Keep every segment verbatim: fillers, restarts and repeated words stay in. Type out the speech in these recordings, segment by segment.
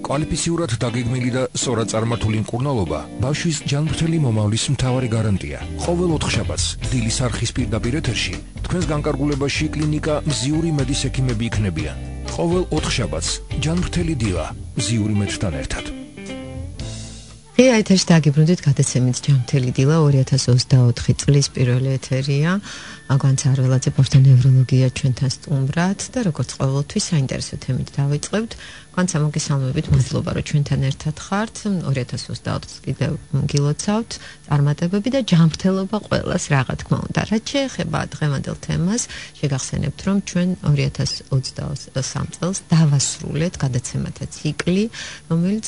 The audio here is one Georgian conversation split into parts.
კვალიფიციურად დაგეგმილი და სწორად წარმართული მკურნალობა ბავშვის ჯანმრთელი მომავლის მთავარი გარანტია. ყოველ ოთხშაბათს დილის არხის პირდაპირ ეთერში თქვენს განკარგულებაში კლინიკა მზიური მედის ექიმები იქნებიან. ყოველ ოთხშაბათს ჯანმრთელი დილა მზიური მედთან ერთად. ღია ეთერში დაგიბრუნდით გადაცემით ჯანმრთელი დილა ორი ათას ოცდაოთხი წლის პირველი ეთერია. გვანცა არველაძე ბავშვთა ნევროლოგია ჩვენთან სტუმრად და როგორც ყოველთვის საინტერესო თემით დავიწყებთ. გვანცა მოგესალმებით, მადლობა რომ ჩვენთან ერთად ხართ. ორი ათას ოცდაოთხს კიდევ გილოცავთ წარმატებები და ჯანმრთელობა ყველას რა თქმა უნდა. რაც შეეხება დღევანდელ თემას, შეგახსენებთ რომ ჩვენ ორი ათას ოცდასამ წელს დავასრულეთ გადაცემათა ციკლი, რომელიც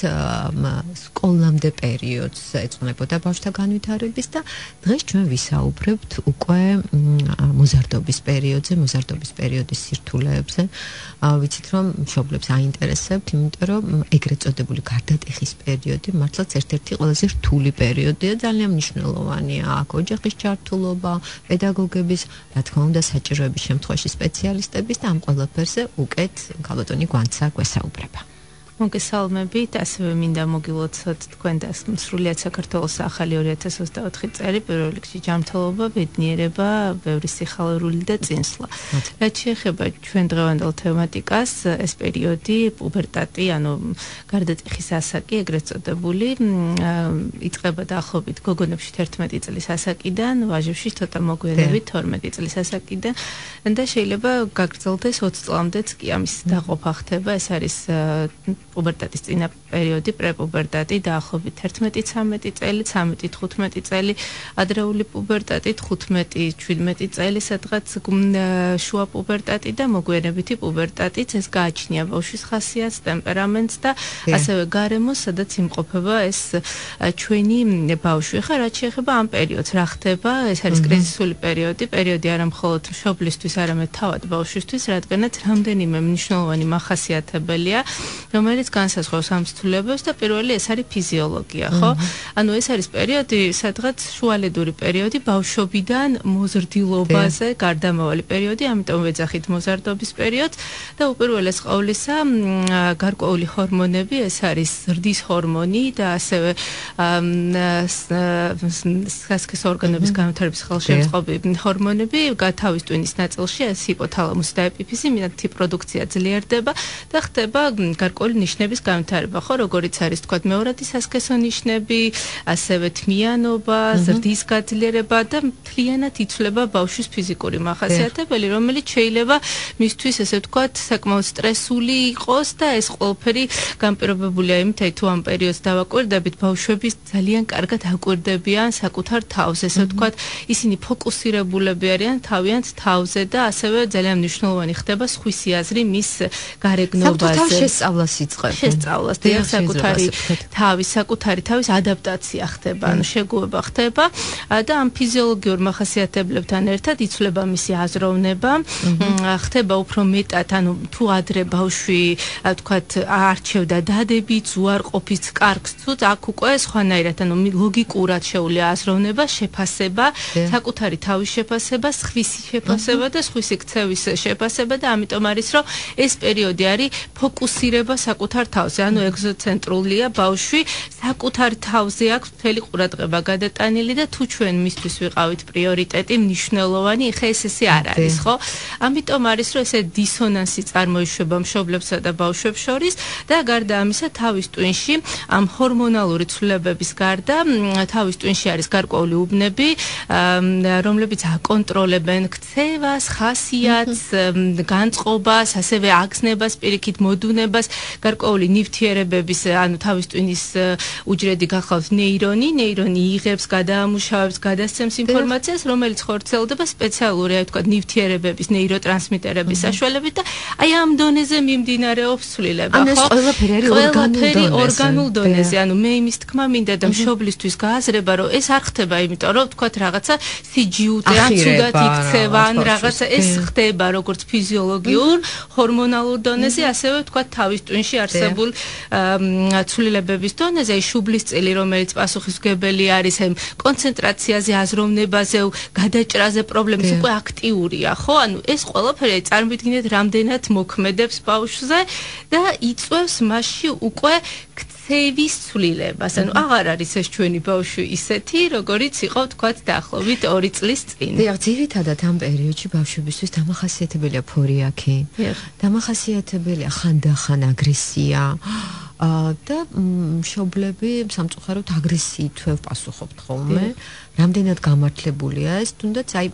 სკოლამდე პერიოდს ეძღვნებოდა ბავშვთა განვითარების და დღეს ჩვენ ვისაუბრებთ უკვე მოზარდობის პერიოდზე, მოზარდობის პერიოდის სირთულეებზე. ვიცით რომ მშობლებს აინტერესებთ, იმიტომ რომ ეგრეთ წოდებული გარდატეხის პერიოდი მართლაც ერთ-ერთი ყველაზე რთული პერიოდია, ძალიან მნიშვნელოვანია აქ ოჯახის ჩართულობა, პედაგოგების, რა თქმა უნდა, საჭიროების შემთხვევაში სპეციალისტების და ამ ყველაფერზე უკეთ ქალბატონი გვანცა გვესაუბრება. მოგესალმებით, ასევე მინდა მოგილოცოთ თქვენ და სრულიად საქართველოს ახალი ორი ათას ოცდაოთხი წელი, პირველ რიგში ჯანმრთელობა, ბედნიერება, ბევრი სიხალოვანი და წინსვლა. რაც შეეხება ჩვენ დღევანდელ თემატიკას, ეს პერიოდი, პუბერტატი, ანუ გარდატეხის ასაკი, ეგრეთ წოდებული, იწყება დაახლოებით გოგონებში თერთმეტი წლის ასაკიდან, ვაჟებში ცოტა მოგვიანებით თორმეტი წლის ასაკიდან და შეიძლება გაგრძელდეს ოცი წლამდეც კი ამის დაყოფა ხდება, ეს არის პუბერტატის წინა პერიოდი, პრეპუბერტატი, დაახლოებით თერთმეტი ცამეტი წელი, ცამეტი თხუთმეტი წელი, ადრეული პუბერტატი, თხუთმეტი შვიდმეტი წელი, სადღაც შუა პუბერტატი და მოგვიანებითი პუბერტატიც, ეს გააჩნია ბავშვის ხასიათს, ტემპერამენტს და ასევე გარემოს, სადაც იმყოფება ეს ჩვენი ბავშვი. ხა რაც შეეხება ამ პერიოდს, რა ხდება? ეს არის კრიზისული პერიოდი, პერიოდი არა მხოლოდ მშობლისთვის, არამედ თავად ბავშვისთვის, რადგანაც რამდენიმე მნიშვნელოვანი მახასიათებელია, რომელიც განსაზღვრავს ამ ცვლილებებს და პირველი ეს არის ფიზიოლოგია, ხო? ანუ ეს არის პერიოდი, სადღაც შუალედური პერიოდი ბავშვობიდან მოზრდილობაზე გარდამავალი პერიოდი, ამიტომ ვეძახით მოზარდობის პერიოდს და უპირველეს ყოვლისა გარკვეული ჰორმონები, ეს არის ზრდის ჰორმონი და ასევე სასქესო ორგანოების განვითარების ხელშემწყობი ჰორმონები, გათავის ტვინის ნაწილში ეს ჰიპოთალამუსი და ეპიფიზი მათი პროდუქცია ძლიერდება და ხდება გარკვეული ნიშნების განვითარება, ხო, როგორიც არის თქვა მეორადი სასქესო ნიშნები, ასევე თმიანობა, ზრდის გაძლიერება და მთლიანად იცვლება ბავშვის ფიზიკური მახასიათებელი, რომელიც შეიძლება მისთვის ესე ვთქვათ, საკმაოდ სტრესული იყოს და ეს ყველაფერი განპირობებულია იმით, თუ ამ პერიოდს დავაკვირდებით, ბავშვები ძალიან კარგად აკვირდებიან საკუთარ თავს, ესე ვთქვათ, ისინი ფოკუსირებულები არიან თავიანთ თავზე და ასევე ძალიან მნიშვნელოვანი ხდება სხვისი აზრი მის გარეგნობაზე. შესწავლას იწყებს. შესწავლას და საკუთარი თავის, საკუთარი თავის ადაპტაცია ხდება, ანუ შეგუება ხდება და ამ ფიზიოლოგიურ მახასიათებლებთან ერთად იცვლება მისი აზროვნება, ხდება უფრო მეტად, ანუ თუ ადრე ბავშვი, ვთქვათ, არჩევდა დადებიც, უარყოფის კარგს ცუდს, აქ უკვე სხვანაირად, ანუ ლოგიკურად შეუძლია აზროვნება, შეფასება, საკუთარი თავის შეფასება, სხვისი შეფასება და სხვისი ქცევის შეფასება და ამიტომ არის, რომ ეს პერიოდი არის ფოკუსირება საკუთარ თავზე, ანუ ეგზოცენტრულია ბავშვი, საკუთარ თავზე აქვს მთელი ყურადღება გადატანილი და თუ ჩვენ მისთვის ვიყავით პრიორიტეტი, მნიშვნელოვანი, ხა ეს ესე არ არის, ხო? ამიტომ არის, რომ ესე დისონანსი წარმოიშვება მშობლებსა და ბავშვებს შორის და გარდა ამისა, თავის ტვინში ამ ჰორმონალური ცვლილებების გარდა, თავის ტვინში არის გარკვეული უბნები, რომლებიც აკონტროლებენ ქცევას, ხასიათს, განწყობას, ასევე აგზნებას, პირიქით მოდუნებას, გარკვეული ნივთიერებების, ანუ თავის ტვინის უჯრედი გახლავს ნეირონი, ნეირონი იღებს, გადაამუშავებს, გადასცემს ინფორმაციას, რომელიც ხორციელდება სპეციალური, აი ვთქვათ, ნივთიერებების, ნეიროტრანსმიტერების საშუალებით და აი ამ დონეზე მიმდინარეობს ცვლილება, ხო? ანუ ეს ყველაფერი არის ორგანულ დონეზე, ანუ მე იმის თქმა მინდა და მშობლისთვის გააზრება, რომ ეს არ ხდება, იმიტომ რომ ვთქვათ რაღაცა სიჯიუტე, ან ცუდად იქცევა, ან რაღაცა ეს ხდება როგორც ფიზიოლოგიურ, ჰორმონალურ დონეზე, ასევე ვთქვათ თავის ტვინში არსებულ ცვლილებების დონეზე, აი შუბლის წილი, რომელიც პასუხისმგებელი არის აი კონცენტრაციაზე, აზროვნებაზე, გადაჭრაზე პრობლემის უკვე აქტიურია, ხო? ანუ ეს ყველაფერი წარმოვიდგინეთ, რამდენად მოქმედებს ბავშვზე და იწვევს მასში უკვე ქცევის ცვლილებას. ანუ აღარ არის ეს ჩვენი ბავშვი ისეთი, როგორიც იყო თქვათ დაახლოებით ორი წლის წინ. დიახ, ძირითადად ამ პერიოდში ბავშვებისთვის დამახასიათებელია ფორიაქი. დამახასიათებელია ხანდახან აგრესია. და მშობლები სამწუხაროდ აგრესიით ვპასუხობთ ხოლმე. რამდენად გამართლებულია ეს, თუნდაც აი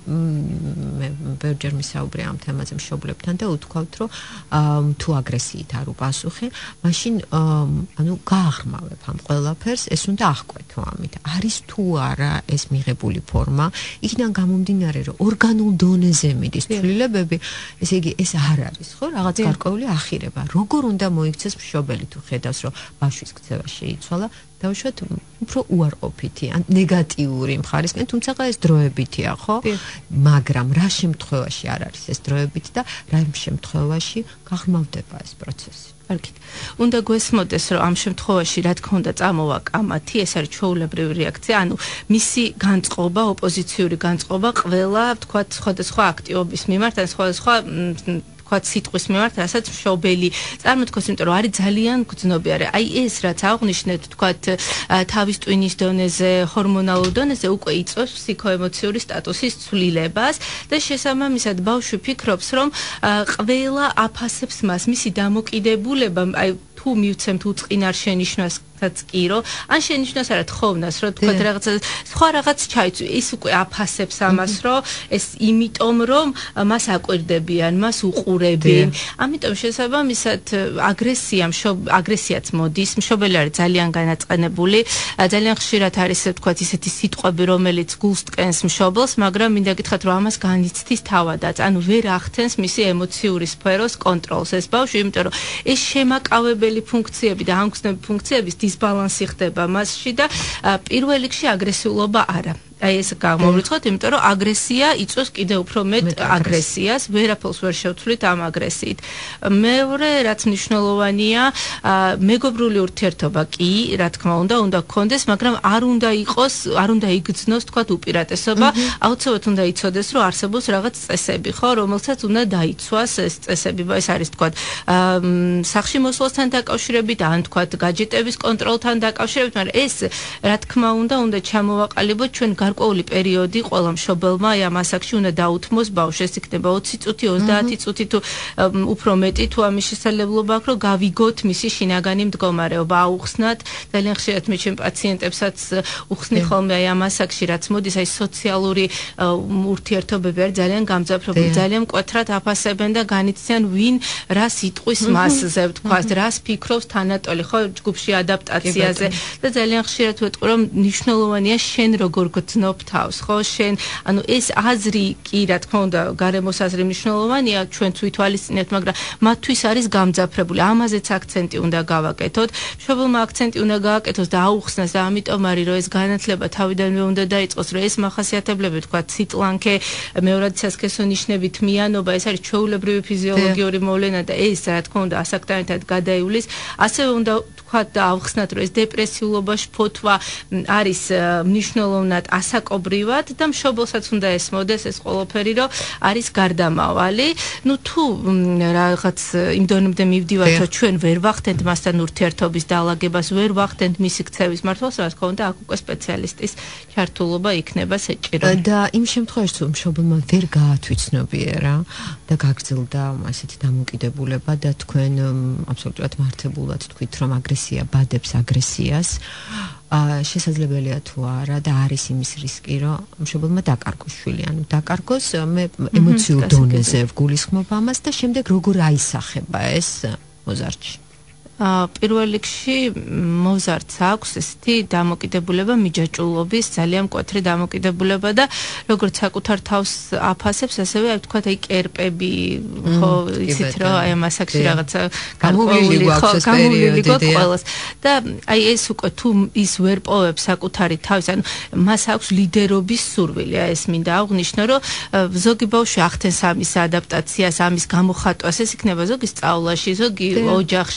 მე ბევრჯერ მისაუბრე ამ თემაზე მშობლებთან და უთქვავთ, რომ თუ აგრესიით არ უპასუხე, მაშინ ანუ გააღრმავებ ამ ყველაფერს, ეს უნდა აღკვეთო ამით. არის თუ არა ეს მიღებული ფორმა, იქიდან გამომდინარე, რომ ორგანულ დონეზე მიდის ცვლილებები, ესე იგი ეს არ არის, ხო? რაღაც გარკვეული ახირება. როგორ უნდა მოიქცეს მშობელი თუ ხედავს, რომ ბავშვის ქცევა შეიცვალა, დავუშვათ უფრო უარყოფითი, ან ნეგატიური მხარისკენ, თუმცა ეს დროებითია, ხო? მაგრამ რა შემთხვევაში არ არის ეს დროებით და რა შემთხვევაში გაღრმავდება ეს პროცესი? არქით. უნდა გვესმოდეს, რომ ამ შემთხვევაში, რა თქმა უნდა, წამოვა კამათი, ეს არის ჩვეულებრივი რეაქცია, ანუ მისი განწყობა, ოპოზიციური განწყობა ყველა, თქვათ, სხვადასხვა აქტივობის მიმართ, ან სხვადასხვა თქვათ სიტყვის მიმართ, რასაც მშობელი წარმოთქვას, იმიტომ რომ არის ძალიან გრძნობიარე. აი ეს რაც აღნიშნეთ, თქვათ, თავის ტვინის დონეზე, ჰორმონალურ დონეზე უკვე იწვევს ფსიქოემოციური სტატუსის ცვლილებას და შესაბამისად ბავშვი ფიქრობს, რომ ყველა აფასებს მას, მისი დამოკიდებულება, აი თუ მივცემთ უწყინარ შენიშვნას კირო, ან შენიშვნას არა თხოვნას, რომ თქვათ რაღაცა სხვა რაღაც ჩაიცვი, ის უკვე აფასებს ამას, რომ ეს იმიტომ რომ მას აკვირდებიან, მას უყურებენ. ამიტომ შესაბამისად აგრესია, აგრესიაც მოდის, მშობელი არის ძალიან განაწყენებული, ძალიან ხშირად არის თქვათ ისეთი სიტყვები, რომელიც გულს ტკენს მშობელს, მაგრამ მინდა გითხრათ, რომ ამას განიცდის თავადაც, ანუ ვერ ახდენს მისი ემოციური სფეროს კონტროლს ეს ბავშვი, იმიტომ რომ ეს შემაკავებელი ფუნქციები და ამგზნები ფუნქციების დისბალანსი ხდება მასში და პირველ რიგში აგრესიულობა არა. აი ეს გამოვიწყოთ, იმიტომ რომ აგრესია იწვევს კიდევ უფრო მეტ აგრესიას, ვერაფერს ვერ შევცვლით ამ აგრესიით. მეორე, რაც მნიშვნელოვანია, მეგობრული ურთიერთობა კი, რა თქმა უნდა, უნდა გქონდეს, მაგრამ არ უნდა იყოს, არ უნდა იგრძნოს, თქვათ, უპირატესობა, აუცილებლად უნდა იცოდეს, რომ არსებობს რაღაც წესები, ხო, რომელსაც უნდა დაიცვას ეს წესები, ეს არის, თქვათ, სახლში მოსვლასთან დაკავშირებით, ან თქვათ, გაჯეტების კონტროლთან დაკავშირებით, მაგრამ ეს, რა თქმა უნდა, უნდა ჩამოვაყალიბოთ ჩვენ გარკვეული პერიოდი ყველა მშობელმა ამ ასაკში უნდა დაუთმოს ბავშვს, იქნება ოცი წუთი, ოცდაათი წუთი თუ უფრო მეტი, თუ ამის შესაძლებლობა აქვს, რომ გავიგოთ მისი შინაგანი მდგომარეობა, აუხსნათ. ძალიან ხშირად მე ჩემ პაციენტებსაც უხსნი ხოლმე აი ამ ასაკში, რაც მოდის, აი სოციალური ურთიერთობები არის ძალიან გამძაფრებული, ძალიან მკვეთრად აფასებენ და განიცდიან ვინ რა სიტყვის მასზე, ვთქვათ, რას ფიქრობს თანატოლი, ხო, ჯგუფში ადაპტაციაზე და ძალიან ხშირად ვეტყვი, რომ მნიშვნელოვანია შენ როგორ გძნობ თავს, ხო, შენ, ანუ ეს აზრი კი, რა თქმა უნდა, გარემოს აზრი მნიშვნელოვანია, ჩვენც ვითვალისწინებთ, მაგრამ მათთვის არის გამძაფრებული. ამაზეც აქცენტი უნდა გავაკეთოთ. მშობელმა აქცენტი უნდა გააკეთოს და აუხსნას და ამიტომ არის, რომ ეს განათლება თავიდანვე უნდა დაიწყოს, რომ ეს მახასიათებლები, თქვა, ციტლანქე, მეორადი სასქესო ნიშნებით მიანობა, ეს არის ჩვეულებრივი ფიზიოლოგიური მოვლენა და ეს, რა თქმა უნდა, ასაკთან ერთად გადაივლის. ასევე უნდა თქვა და ავხსნათ, რომ ეს დეპრესიულობა, შფოთვა არის მნიშვნელოვნად ასაკობრივად და მშობელსაც უნდა ესმოდეს ეს ყველაფერი, რომ არის გარდამავალი. ნუ თუ რაღაც იმ დონემდე მივდივართ, რომ ჩვენ ვერ ვახდენთ მასთან ურთიერთობის დაალაგებას, ვერ ვახდენთ მისი ქცევის მართვას, რა თქმა უნდა, აქ უკვე სპეციალისტის ჩართულობა იქნება საჭირო. და იმ შემთხვევაში, თუ მშობელმა ვერ გაათვითცნობიერა და გაგრძელდა ასეთი დამოკიდებულება და თქვენ აბსოლუტურად მართებულად თქვით, რომ აგრესია ბადებს აგრესიას, შესაძლებელია თუ არა და არის იმის რისკი, რომ მშობელმა დაკარგოს შვილი, ანუ დაკარგოს მე ემოციურ დონეზე ვგულისხმობ ამას და შემდეგ როგორ აისახება ეს მოზარდში. პირველ რიგში მოზარდს აქვს ესეთი დამოკიდებულება, მიჯაჭვულობის, ძალიან მკვეთრი დამოკიდებულება და როგორც საკუთარ თავს აფასებს, ასევე აი თქვა აი კერპები, ხო, იცით რომ აი ამ ასაკში რაღაცა გამოვლილი გვაქვს გამოვლილი გვაქვს ყველას და აი ეს უკვე თუ ის ვერ პოვებს საკუთარი თავის, ანუ მას აქვს ლიდერობის სურვილი, აი ეს მინდა აღვნიშნო, რომ ზოგი ბავშვი ახდენს ამის ადაპტაციას, ამის გამოხატვას, ეს იქნება ზოგი სწავლაში, ზოგი ოჯახში, ზოგი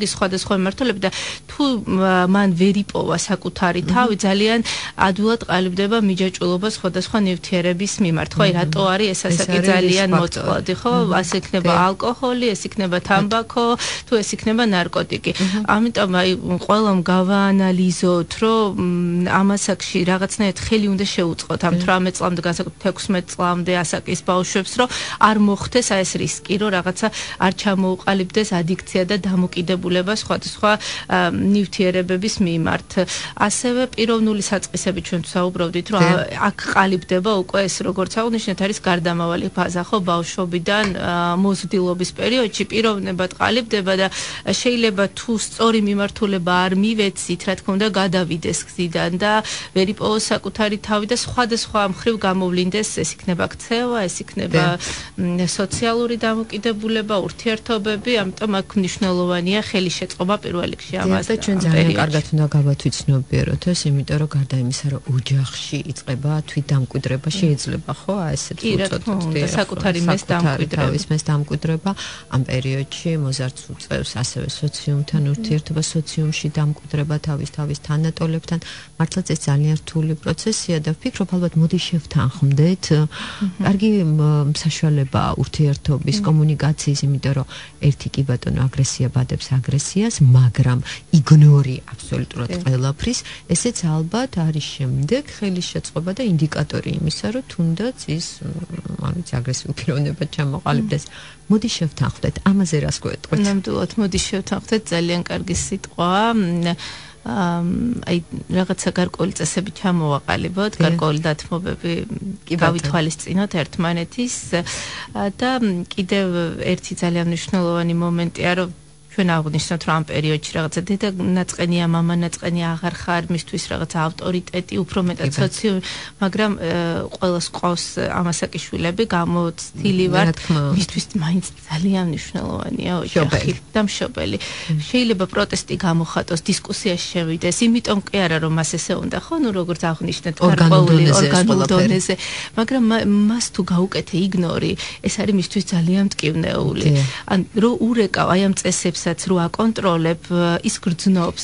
არის სხვადასხვა მიმართულებით და თუ მან ვერ იპოვა საკუთარი თავი ძალიან ადვილად ყალიბდება მიჯაჭვულობა სხვადასხვა ნივთიერების მიმართ. ხო, რატო არის ეს ასაკი ძალიან მოწყვლადი, ხო? ასე იქნება ალკოჰოლი, ეს იქნება თამბაქო, თუ ეს იქნება ნარკოტიკი. ამიტომ აი ყველამ გავაანალიზოთ, რომ ამ ასაკში რაღაცნაირად ხელი უნდა შეუწყოთ ამ თვრამეტ წლამდე, განსაკუთრებით ექვსმეტ წლამდე ასაკის ბავშვებს, რომ არ მოხდეს აი ეს რისკი, რომ რაღაცა არ ჩამოუყალიბდეს ადიქცია და დამოკიდებულება სხვადასხვა ნივთიერებების მიმართ. ასევე პიროვნული საწყისები ჩვენ ვსაუბრობდით, რომ აქ ყალიბდება უკვე ეს როგორც აღნიშნეთ არის გარდამავალი ფაზა, ხო, ბავშვობიდან მოზრდილობის პერიოდში პიროვნებად ყალიბდება და შეიძლება თუ სწორი მიმართულება არ მივეცით, რა თქმა უნდა, გადავიდეს გზიდან და ვერ იპოვოს საკუთარი თავი და სხვადასხვა მხრივ გამოვლინდეს, ეს იქნება ქცევა, ეს იქნება სოციალური დამოკიდებულება, ურთიერთობები, ამიტომ აქ მნიშვნელოვანია ხელი შეწყობა პირველ რიგში ამას. და ჩვენ ძალიან კარგად უნდა გავათვითცნობიეროთ ეს, იმიტომ რომ გარდა იმისა, რომ ოჯახში იწყება თვით დამკვიდრება, შეიძლება ხო, ასეთ უწოდოთ საკუთარი მეს დამკვიდრება, მეს დამკვიდრება ამ პერიოდში მოზარდს უწევს ასევე სოციუმთან ურთიერთობა, სოციუმში დამკვიდრება თავის თავის თანატოლებთან. მართლაც ეს ძალიან რთული პროცესია და ვფიქრობ, ალბათ მოდი შევთანხმდეთ. კარგი საშუალება ურთიერთობის, კომუნიკაციის, იმიტომ რომ ერთი კი ბატონო აგრესია ბადებს აგრესიას, მაგრამ იგნორი აბსოლუტურად ყველაფრის, ესეც ალბათ არის შემდეგ ხელის შეწყობა და ინდიკატორი იმისა, რომ თუნდაც ის არ ვიცი აგრესიულ პიროვნებად ჩამოყალიბდეს. მოდი შევთანხმდეთ, ამაზე რას გვეტყვით? ნამდვილად, მოდი შევთანხმდეთ, ძალიან კარგი სიტყვაა. აი რაღაცა გარკვეული წესები ჩამოვაყალიბოთ, გარკვეული დათმობები გავითვალისწინოთ ერთმანეთის და კიდევ ერთი ძალიან მნიშვნელოვანი მომენტია, რომ ჩვენ აღნიშნოთ, რომ ამ პერიოდში რაღაცა დედა ნაწყენია, მამა ნაწყენია აღარ ხარ, მისთვის რაღაცა ავტორიტეტი, უფრო მეტად სოციუმი, მაგრამ ყველას ყავს ამასაკი შვილები, გამოცდილი ვართ, მისთვის მაინც ძალიან მნიშვნელოვანია ოჯახი და მშობელი. შეიძლება პროტესტი გამოხატოს, დისკუსიაში შევიდეს, იმიტომ კი არა, რომ მას ესე უნდა, ხო, ნუ როგორც აღნიშნეთ, გარკვეული ორგანულ დონეზე, მაგრამ მას თუ გაუკეთე იგნორი, ეს არის მისთვის ძალიან მტკივნეული. ან რო ურეკავ აი ამ წესებს რო აკონტროლებ, ის გრძნობს,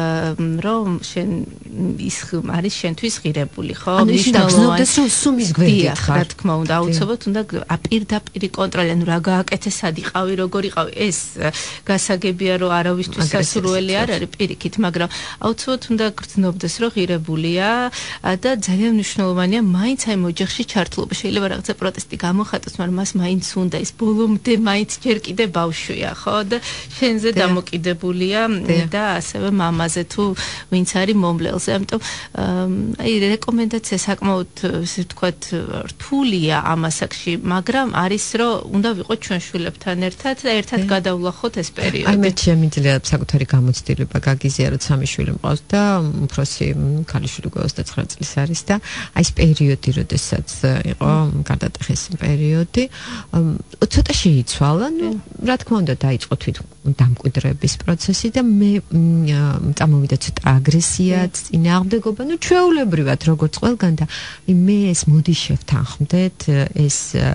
რომ შენ ის არის შენთვის ღირებული, ხო? მნიშვნელოვანია, რომ სუმის გვერდით ხარ. რა თქმა უნდა, აუცილებლად უნდა პირდაპირი კონტროლი, ანუ რა გააკეთე, სად იყავი, როგორ იყავი, ეს გასაგებია, რომ არავისთვის სასურველი არ არის პირიქით, მაგრამ აუცილებლად უნდა გრძნობდეს, რომ ღირებულია და ძალიან მნიშვნელოვანია მაინც აი ოჯახში ჩართულობა. შეიძლება რაღაცა პროტესტი გამოხატოს, მაგრამ მას მაინც უნდა ის ბოლომდე მაინც ჯერ კიდე ბავშვია, ხო? და შენზე დამოკიდებულია და ასევე მამაზე თუ ვინც არის მომლელზე. ამიტომ აი რეკომენდაცია საკმაოდ ესე ვთქვათ რთულია ამ ასაკში, მაგრამ არის რომ უნდა ვიყოთ ჩვენ შვილებთან ერთად და ერთად გადავლახოთ ეს პერიოდი. აი მე შემიძლია საკუთარი გამოცდილება გაგიზიაროთ, სამი შვილი მყავს და უფროსი ქალიშვილი ოცდათხმეტ წლის არის და აი ეს პერიოდი, როდესაც იყო გარდატეხის პერიოდი, ცოტა შეიცვალა, ნუ რა თქმა უნდა დაიწყო თვით დამკვიდრების პროცესი და მე წამოვიდა ცოტა აგრესიაც, წინააღმდეგობა, ნუ ჩვეულებრივად როგორც ყველგან და მე ეს მოდი შევთანხმდეთ, ეს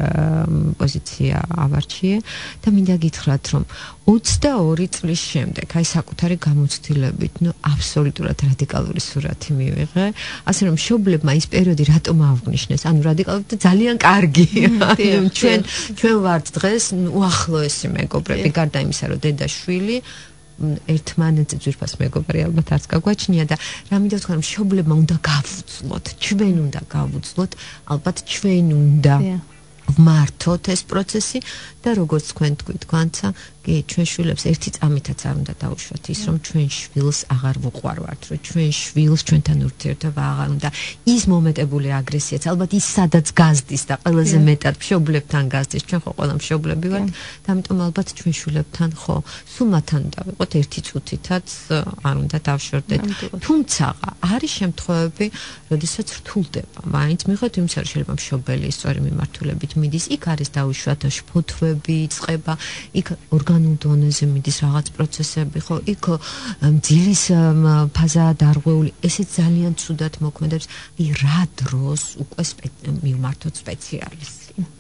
პოზიცია ავარჩიე და მინდა გითხრათ, რომ ოცდაორი წლის შემდეგ, აი საკუთარი გამოცდილებით, ნუ აბსოლუტურად რადიკალური სურათი მივიღე, ასე რომ მშობლებმა ის პერიოდი რატომ აღნიშნეს, ანუ რადიკალურად ძალიან კარგი. ჩვენ ჩვენ ვართ დღეს უახლოესი მეგობრები, გარდა იმისა, რომ დედა შვილი ერთმანეთზე ძვირფას მეგობარი ალბათ არც გაგვაჩნია და რა მინდა ვთქვა, რომ მშობლებმა უნდა გავუძლოთ, ჩვენ უნდა გავუძლოთ, ალბათ ჩვენ უნდა ვმართოთ ეს პროცესი და როგორც თქვენ თქვით, გვანცა, კი, ჩვენ შვილებს ერთი წამითაც არ უნდა დაუშვათ ის, რომ ჩვენ შვილს აღარ ვუყვარვართ, რომ ჩვენ შვილს ჩვენთან ურთიერთობა აღარ უნდა. ის მომეტებული აგრესიაც, ალბათ ის სადაც გაზდის და ყველაზე მეტად მშობლებთან გაზდის, ჩვენ ხო ყველა მშობლები ვართ და ამიტომ ალბათ ჩვენ შვილებთან ხო, სულ მათთან უნდა ვიყოთ ერთი წუთითაც არ უნდა დავშორდეთ. თუმცა არის შემთხვევები, როდესაც რთულდება. მაინც მიიღოთ იმის, რომ შეიძლება მშობელი სწორი მიმართულებით მიდის, იქ არის დაუშვათ შფოთვები, იწყება, იქ ორგანულ დონეზე მიდის რაღაც პროცესები, ხო, იქ ძილის ფაზა დარღვეული, ესეც ძალიან ცუდად მოქმედებს. აი რა დროს უკვე მივმართოთ სპეციალისტი.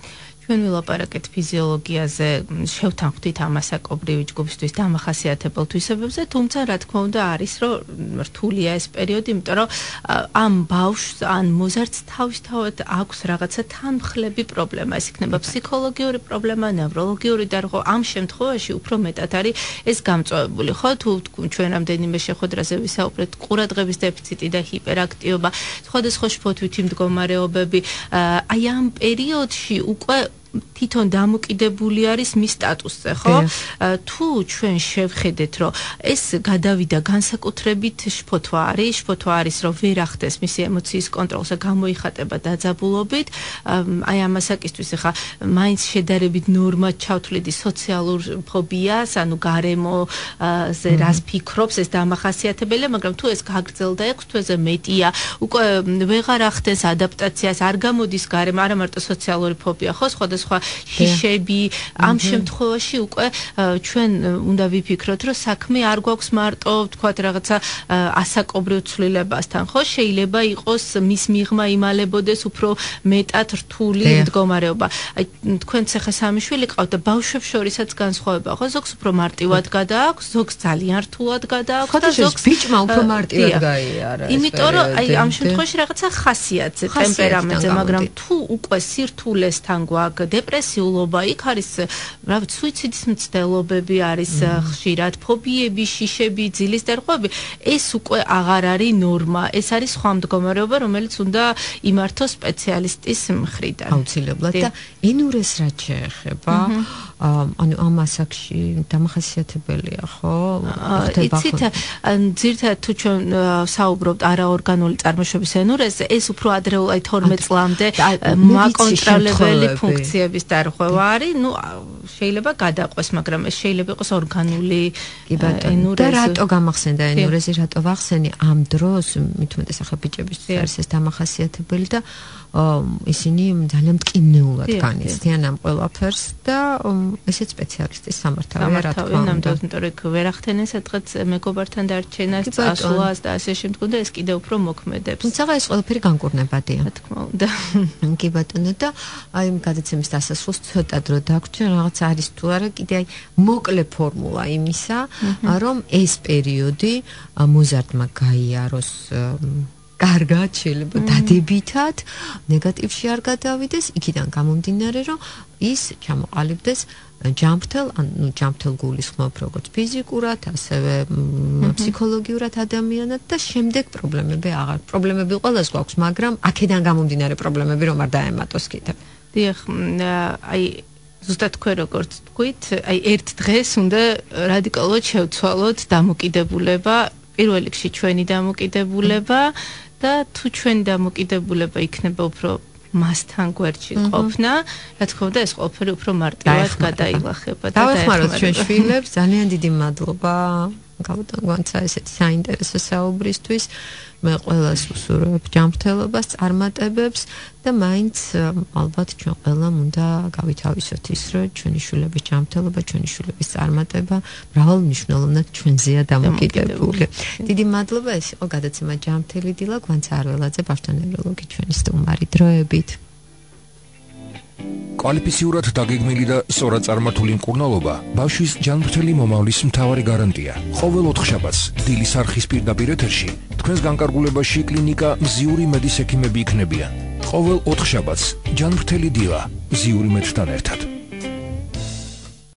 ჩვენ ვილაპარაკეთ ფიზიოლოგიაზე, შევთანხმდით ამასაკობრივი ჯგუფისთვის დამახასიათებელ თვისებებზე, თუმცა რა თქმა უნდა არის, რომ რთულია ეს პერიოდი, იმიტომ რომ ამ ბავშვს ან მოზარდს თავისთავად აქვს რაღაცა თანმხლები პრობლემა. ეს იქნება ფსიქოლოგიური პრობლემა, ნევროლოგიური და ხო ამ შემთხვევაში უფრო მეტად არის ეს გამწვავებული. ხო, თუ ჩვენ რამდენიმე შეხვედრაზე ვისაუბრეთ, ყურადღების დეფიციტი და ჰიპერაქტიობა, სხვადასხვა შფოთვითი მდგომარეობები, აი ამ პერიოდში უკვე თვითონ დამოკიდებული არის მის სტატუსზე, ხო? თუ ჩვენ შევხედეთ, რომ ეს გადავიდა განსაკუთრებით შფოთვა არის, შფოთვა არის, რომ ვერ ახდენს მისი ემოციის კონტროლს და გამოიხატება დაძაბულობით, აი ამასაკისთვის ახლა მაინც შედარებით ნორმად ჩავთვლიდი სოციალურ ფობიას, ანუ გარემოზე რას ფიქრობს, ეს დამახასიათებელია, მაგრამ თუ ეს გაგრძელდა ექვს თვეზე მეტია, უკვე ვეღარ ახდენს ადაპტაციას, არ გამოდის გარემო, არა მარტო სოციალური ფობია, ხო, სხვადასხვა შიშები, ამ შემთხვევაში უკვე ჩვენ უნდა ვიფიქროთ, რომ საქმე არ გვაქვს მარტო, ვთქვათ, რაღაცა ასაკობრივ ცვლილებასთან, ხო? შეიძლება იყოს მის მიღმა იმალებოდეს უფრო მეტად რთული მდგომარეობა. აი თქვენც ახლა სამი შვილი ყავთ და ბავშვებს შორისაც განსხვავება, ხო? ზოგს უფრო მარტივად გადააქვს, ზოგს ძალიან რთულად გადააქვს და ზოგს ბიჭმა უფრო მარტივად გაიარა. იმიტომ რომ აი ამ შემთხვევაში რაღაცა ხასიათზე, ტემპერამენტზე, მაგრამ თუ უკვე სირთულესთან გვაქვს დეპრესიულობა, იქ არის, რა ვიცი, სუიციდის მცდელობები არის ხშირად, ფობიები, შიშები, ძილის დარღვევები, ეს უკვე აღარ არის ნორმა, ეს არის სხვა მდგომარეობა, რომელიც უნდა იმართოს სპეციალისტის მხრიდან. აუცილებლად და ენურეს რაც შეეხება, ანუ ამ ასაკში დამახასიათებელია, ხო? იცით, ძირითადად თუ ჩვენ საუბრობთ არაორგანული წარმოშობის ენურესზე, ეს უფრო ადრეულ აი თორმეტ წლამდე მაკონტროლებელი ფუნქციების დარღვევა არის, ну შეიძლება გადაყვეს, მაგრამ ეს შეიძლება იყოს ორგანული ენურეზი. და რატო გამახსენდა ენურეზი, რატო ვახსენი ამ დროს, მით უმეტეს ახლა ბიჭებისთვის არის ეს დამახასიათებელი და ისინი ძალიან მტკივნეულად განიცდიან ამ ყველაფერს და ესეც სპეციალისტის სამართავია, რა თქმა უნდა. ნამდვილად, იმიტომ რომ ვერ ახდენენ სადღაც მეგობართან დარჩენას, წასვლას და ასე შემდგომ და ეს კიდევ უფრო მოქმედებს. თუმცა ეს ყველაფერი განკურნებადია. რა თქმა უნდა. კი ბატონო და აი გადაცემის დასასრულს ცოტა დრო დაგვრჩა, რაღაც არის თუ არა, კიდე აი მოკლე ფორმულა იმისა, რომ ეს პერიოდი მოზარდმა გაიაროს კარგად, შეიძლება დადებითად, ნეგატივში არ გადავიდეს, იქიდან გამომდინარე, რომ ის ჩამოყალიბდეს ჯანმრთელ, ანუ ჯანმრთელ გულისხმობ როგორც ფიზიკურად, ასევე ფსიქოლოგიურად ადამიანად და შემდეგ პრობლემები აღარ. პრობლემები ყველას გვაქვს, მაგრამ აქედან გამომდინარე პრობლემები რომ არ დაემატოს კიდევ. დიახ, აი ზუსტად თქვენ როგორც თქვით, აი ერთ დღეს უნდა რადიკალურად შევცვალოთ დამოკიდებულება, პირველ რიგში ჩვენი დამოკიდებულება და თუ ჩვენი დამოკიდებულება იქნება უფრო მასთან გვერდში ყოფნა, რა თქმა უნდა ეს ყველაფერი უფრო მარტივად გადაილახება და დაეხმაროთ ჩვენ შვილებს, ძალიან დიდი მადლობა გავუტან გვანცა ესეთი საინტერესო საუბრისთვის. მე ყველას უსურვებ ჯანმრთელობას, წარმატებებს და მაინც ალბათ ჩვენ ყველამ უნდა გავითავისოთ ის, რომ ჩვენი შვილების ჯანმრთელობა, ჩვენი შვილების წარმატება მრავალ მნიშვნელოვნად ჩვენზეა დამოკიდებული. დიდი მადლობა, ეს იყო გადაცემა ჯანმრთელი დილა, გვანცა არველაძე, ბავშვთა ნევროლოგი, ჩვენი სტუმარი. დროებით. კვალიფიციურად დაგეგმილი და სწორად წარმართული მკურნალობა ბავშვის ჯანმრთელი მომავლის მთავარი გარანტია. ყოველ ოთხშაბათს დილის არხის პირდაპირ ეთერში თქვენს განკარგულებაში კლინიკა მზიური მედის ექიმები იქნებიან. ყოველ ოთხშაბათს ჯანმრთელი დილა მზიური მედთან ერთად.